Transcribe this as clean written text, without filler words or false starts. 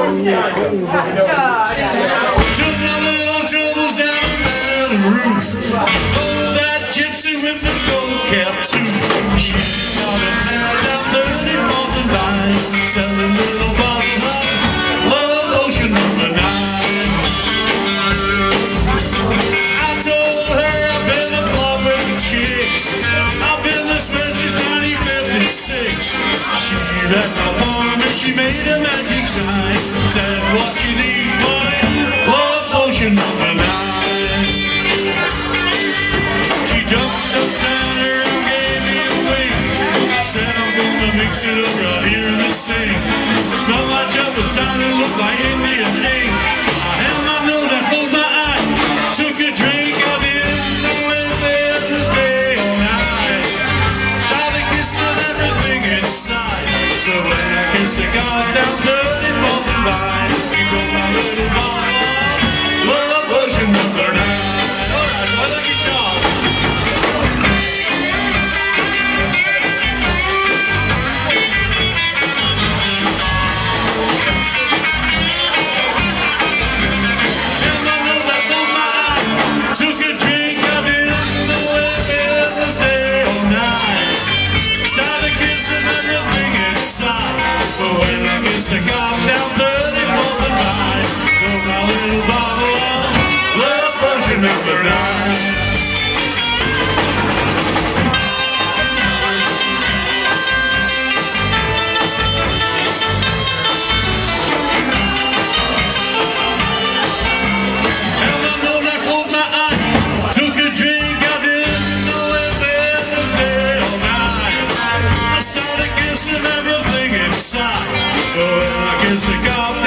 little troubles down the roof. Oh, that gypsy with the gold cap too. She's got a man down 34th and Vine, selling little bottles of love potion number 9. I told her I've been a club with the chicks. I've been this man since 1956. She left my palm and she made a magic sign. Said, what you need, boy? Love potion number 9. She jumped uptown her and gave me a wink. Said, I'm gonna mix it up right here in the sink. Smelled like chocolate time and looked like Indian ink. I held my nose and closed my eye. Took a drink, I didn't know if it was day or night. Started kissing everything inside. So when I kissed the goddamn 34th and Vine, you got my little bottle of love potion number 9. Alright, well, look at y'all. Took a drink, I didn't know if it was day or night. Started kissing everything inside. But when I kissed the cop down 34th and Vine, got my little bottle of love potion number 9. Took a drink, I didn't know if it was day or night. I started kissing everything inside. But when I kissed the cop